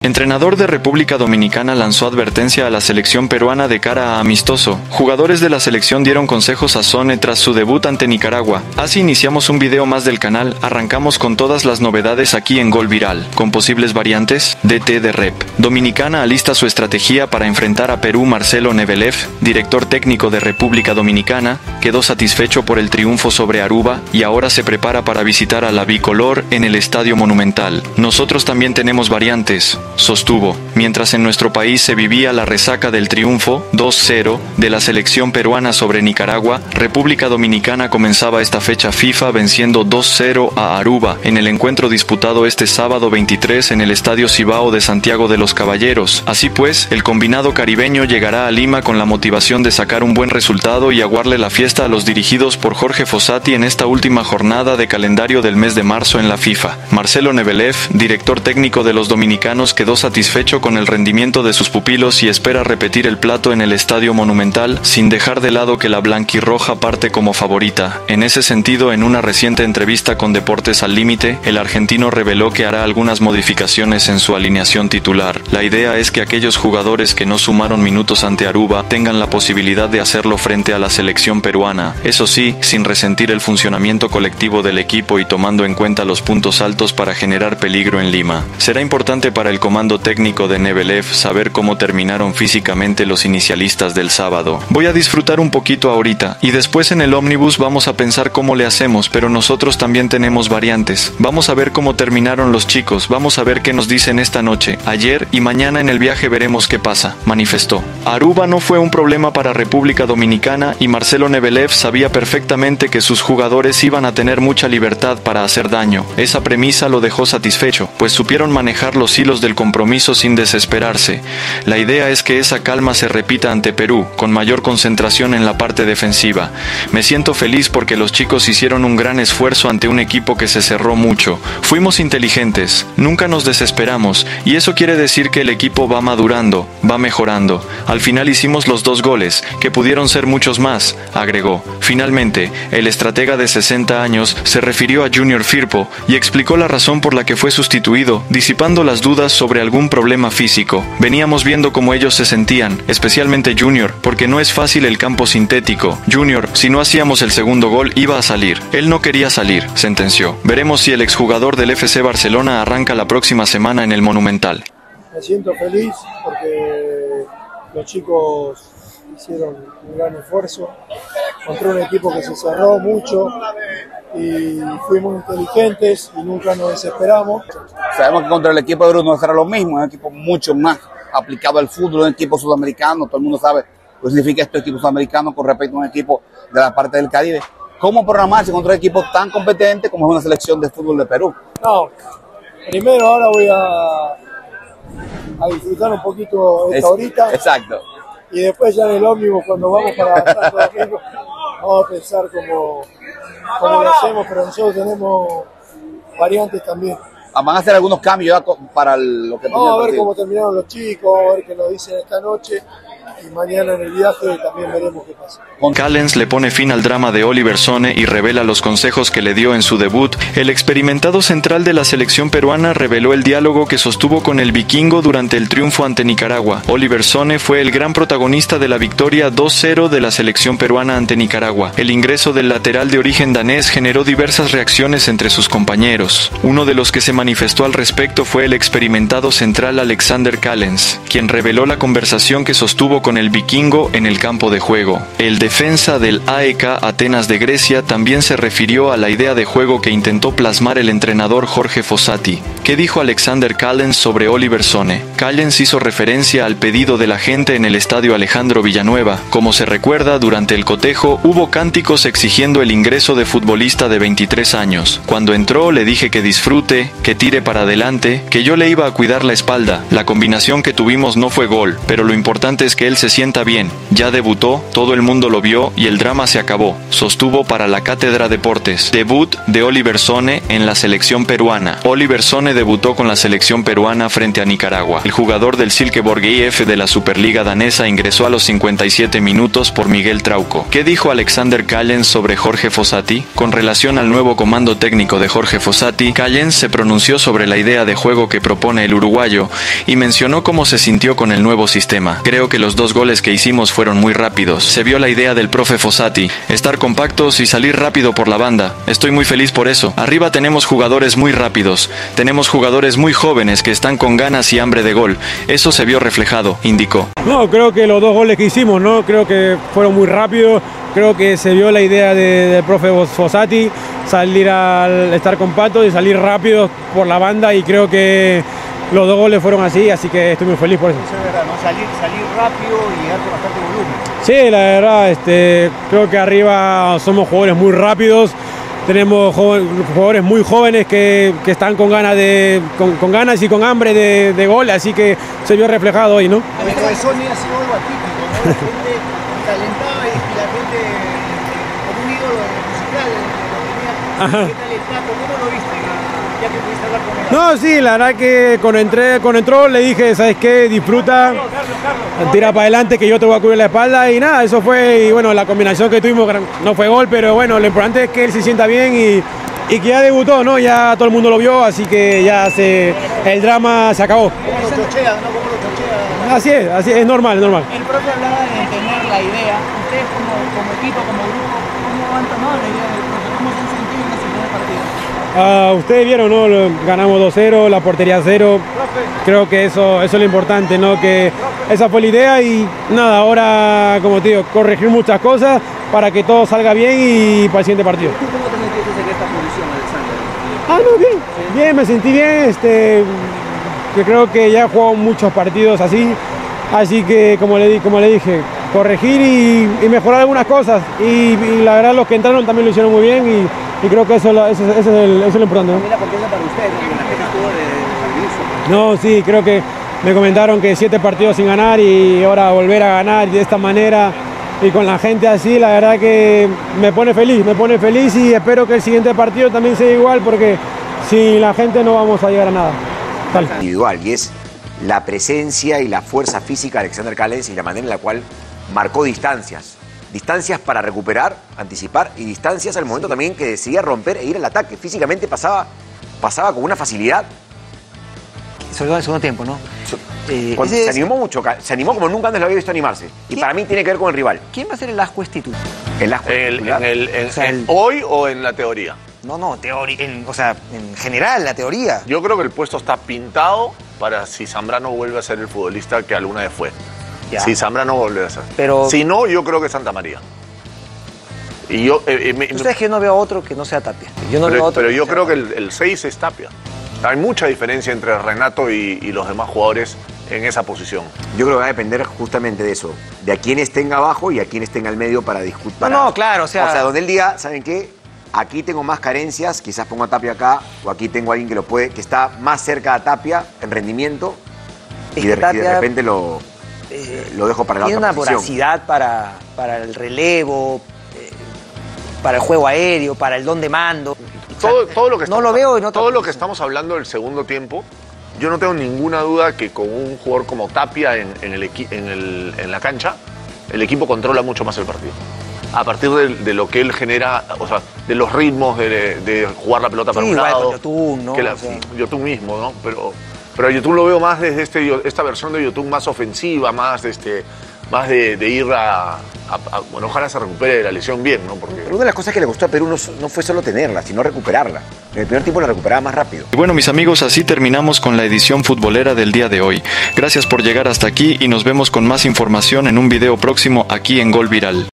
Entrenador de República Dominicana lanzó advertencia a la selección peruana de cara a amistoso. Jugadores de la selección dieron consejos a Sone tras su debut ante Nicaragua. Así iniciamos un video más del canal. Arrancamos con todas las novedades aquí en Gol Viral. Con posibles variantes, DT de Rep. Dominicana alista su estrategia para enfrentar a Perú. Marcelo Nebelev, director técnico de República Dominicana, quedó satisfecho por el triunfo sobre Aruba y ahora se prepara para visitar a la bicolor en el Estadio Monumental. Nosotros también tenemos variantes, sostuvo, mientras en nuestro país se vivía la resaca del triunfo 2-0 de la selección peruana sobre Nicaragua. República Dominicana comenzaba esta fecha FIFA venciendo 2-0 a Aruba en el encuentro disputado este sábado 23 en el Estadio Cibao de Santiago de los Caballeros. Así pues, el combinado caribeño llegará a Lima con la motivación de sacar un buen resultado y aguarle la fiesta a los dirigidos por Jorge Fossati en esta última jornada de calendario del mes de marzo en la FIFA. Marcelo Nebelev, director técnico de los dominicanos, quedó satisfecho con el rendimiento de sus pupilos y espera repetir el plato en el Estadio Monumental, sin dejar de lado que la blanquirroja parte como favorita. En ese sentido, en una reciente entrevista con Deportes al Límite, el argentino reveló que hará algunas modificaciones en su alineación titular. La idea es que aquellos jugadores que no sumaron minutos ante Aruba tengan la posibilidad de hacerlo frente a la selección peruana. Eso sí, sin resentir el funcionamiento colectivo del equipo y tomando en cuenta los puntos altos para generar peligro en Lima. Será importante para el comando técnico de Nebelev saber cómo terminaron físicamente los inicialistas del sábado. Voy a disfrutar un poquito ahorita y después en el ómnibus vamos a pensar cómo le hacemos, pero nosotros también tenemos variantes. Vamos a ver cómo terminaron los chicos, vamos a ver qué nos dicen esta noche, ayer y mañana en el viaje veremos qué pasa, manifestó. Aruba no fue un problema para República Dominicana y Marcelo Nebelev sabía perfectamente que sus jugadores iban a tener mucha libertad para hacer daño. Esa premisa lo dejó satisfecho, pues supieron manejar los hilos del compromiso sin desesperarse. La idea es que esa calma se repita ante Perú, con mayor concentración en la parte defensiva. Me siento feliz porque los chicos hicieron un gran esfuerzo ante un equipo que se cerró mucho. Fuimos inteligentes, nunca nos desesperamos, y eso quiere decir que el equipo va madurando, va mejorando. Al final hicimos los 2 goles, que pudieron ser muchos más, agregó. Finalmente, el estratega de 60 años se refirió a Junior Firpo y explicó la razón por la que fue sustituido, disipando las dudas sobre algún problema físico. Veníamos viendo cómo ellos se sentían, especialmente Junior, porque no es fácil el campo sintético. Junior, si no hacíamos el segundo gol, iba a salir. Él no quería salir, sentenció. Veremos si el exjugador del FC Barcelona arranca la próxima semana en el Monumental. Me siento feliz porque los chicos hicieron un gran esfuerzo contra un equipo que se cerró mucho y fuimos inteligentes y nunca nos desesperamos. Sabemos que contra el equipo de Perú no será lo mismo, es un equipo mucho más aplicado al fútbol, un equipo sudamericano, todo el mundo sabe lo que significa este equipo sudamericano con respecto a un equipo de la parte del Caribe. ¿Cómo programarse contra un equipo tan competente como es una selección de fútbol de Perú? No, primero ahora voy a disfrutar un poquito esta horita. Exacto. Y después ya en el ómnibus, cuando vamos para Santo Domingo, vamos a pensar cómo lo hacemos, pero nosotros tenemos variantes también. Van a hacer algunos cambios ya para lo que vamos a ver cómo terminaron los chicos, vamos a ver qué nos dicen esta noche y mañana en el viaje también veremos qué pasa. Callens le pone fin al drama de Oliver Sone y revela los consejos que le dio en su debut. El experimentado central de la selección peruana reveló el diálogo que sostuvo con el vikingo durante el triunfo ante Nicaragua. Oliver Sone fue el gran protagonista de la victoria 2-0 de la selección peruana ante Nicaragua. El ingreso del lateral de origen danés generó diversas reacciones entre sus compañeros. Uno de los que se manifestó al respecto fue el experimentado central Alexander Callens, quien reveló la conversación que sostuvo con el vikingo en el campo de juego. El defensa del AEK Atenas de Grecia también se refirió a la idea de juego que intentó plasmar el entrenador Jorge Fossati. ¿Qué dijo Alexander Callens sobre Oliver Sone? Callens hizo referencia al pedido de la gente en el estadio Alejandro Villanueva. Como se recuerda, durante el cotejo hubo cánticos exigiendo el ingreso de futbolista de 23 años. Cuando entró le dije que disfrute, que tire para adelante, que yo le iba a cuidar la espalda. La combinación que tuvimos no fue gol, pero lo importante es que él se sienta bien. Ya debutó, todo el mundo lo vio y el drama se acabó, sostuvo para la Cátedra Deportes. Debut de Oliver Sone en la selección peruana. Oliver Sone debutó con la selección peruana frente a Nicaragua. El jugador del Silkeborg IF de la Superliga danesa ingresó a los 57 minutos por Miguel Trauco. ¿Qué dijo Alexander Callens sobre Jorge Fossati? Con relación al nuevo comando técnico de Jorge Fossati, Callens se pronunció pronunció sobre la idea de juego que propone el uruguayo y mencionó cómo se sintió con el nuevo sistema. Creo que los 2 goles que hicimos fueron muy rápidos. Se vio la idea del profe Fossati, estar compactos y salir rápido por la banda. Estoy muy feliz por eso. Arriba tenemos jugadores muy rápidos, tenemos jugadores muy jóvenes que están con ganas y hambre de gol. Eso se vio reflejado, indicó. No, creo que los 2 goles que hicimos, ¿no? Creo que fueron muy rápidos. Creo que se vio la idea del profe Fossati, salir al estar compactos y salir rápidos por la banda, y creo que los 2 goles fueron así que estoy muy feliz por eso. Eso es verdad, ¿no? Salir rápido y llegar con bastante volumen. Sí, la verdad, creo que arriba somos jugadores muy rápidos, tenemos jugadores muy jóvenes que están con ganas, con ganas y con hambre de gol, así que se vio reflejado hoy, ¿no? A ver, de Sony ha sido algo atípico, ¿no? La gente calentaba y la gente con un ídolo musical lo tenía. ¿Qué tal el Tato? ¿Cómo lo viste? Ya que pudiste hablar con él. No, sí, la verdad que cuando entró le dije, ¿sabes qué? Disfruta, tira para adelante que yo te voy a cubrir la espalda, y nada, eso fue, y bueno, la combinación que tuvimos no fue gol, pero bueno, lo importante es que él se sienta bien y que ya debutó, ¿no? Ya todo el mundo lo vio, así que ya el drama se acabó. ¿Cómo lo chochea, no? ¿Cómo lo chochea? Así es normal, es normal. El propio hablaba de tener la idea. Ustedes como equipo, como grupo, ¿cómo han tomado la idea del profe? ¿Cómo se han sentido en ese primer partido? Ustedes vieron, ¿no? Ganamos 2-0, la portería 0. Creo que eso es lo importante, ¿no? Que esa fue la idea, y nada, ahora, como te digo, corregir muchas cosas para que todo salga bien y para el siguiente partido. ¿Tú cómo te metiste en esta posición, Alexander? No, bien, bien, me sentí bien, que creo que ya he jugado muchos partidos así que como le dije, corregir y mejorar algunas cosas, y la verdad los que entraron también lo hicieron muy bien, y creo que eso es lo importante, ¿no? También la confianza para usted, ¿no? Que la gente estuvo de servicio. No, sí, creo que me comentaron que 7 partidos sin ganar y ahora volver a ganar de esta manera y con la gente así, la verdad que me pone feliz, y espero que el siguiente partido también sea igual, porque sin la gente no vamos a llegar a nada. Tal. Individual, y es la presencia y la fuerza física de Alexander Callens y la manera en la cual marcó distancias para recuperar, anticipar, y distancias al momento también que decidía romper e ir al ataque. Físicamente pasaba con una facilidad. Sobre todo en el segundo tiempo, ¿no? Se animó mucho, se animó como nunca antes lo había visto animarse. Y para mí tiene que ver con el rival. ¿Quién va a ser el Ascuez titular? El Ascuez titular. ¿Hoy o en la teoría? No, teoría, o sea, en general, la teoría. Yo creo que el puesto está pintado para si Zambrano vuelve a ser el futbolista que alguna vez fue. Ya. Si Zambrano vuelve a ser. Pero si no, yo creo que Santa María. Y yo, ustedes, que no veo otro que no sea Tapia. Pero yo creo que el 6 es Tapia. Hay mucha diferencia entre Renato y los demás jugadores en esa posición. Yo creo que va a depender justamente de eso, de a quién tenga abajo y a quién tenga al medio para discutir. No, claro, o sea, donde él diga, ¿saben qué? Aquí tengo más carencias, quizás pongo a Tapia acá, o aquí tengo a alguien que está más cerca a Tapia en rendimiento, y de repente lo dejo para la otra posición. Tiene una voracidad para el relevo, para el juego aéreo, para el don de mando. Todo lo que no lo veo en otra todo lo que estamos hablando del segundo tiempo, yo no tengo ninguna duda que con un jugador como Tapia en la cancha, el equipo controla mucho más el partido. A partir de lo que él genera, o sea, de los ritmos, de jugar la pelota para un lado. Yotun, ¿no? Yotun mismo, ¿no? Pero a Yotun lo veo más desde esta versión de Yotun más ofensiva, más de ir bueno, ojalá se recupere de la lesión bien, ¿no? Porque... Pero una de las cosas que le gustó a Perú no fue solo tenerla, sino recuperarla. En el primer tiempo la recuperaba más rápido. Y bueno, mis amigos, así terminamos con la edición futbolera del día de hoy. Gracias por llegar hasta aquí y nos vemos con más información en un video próximo aquí en Gol Viral.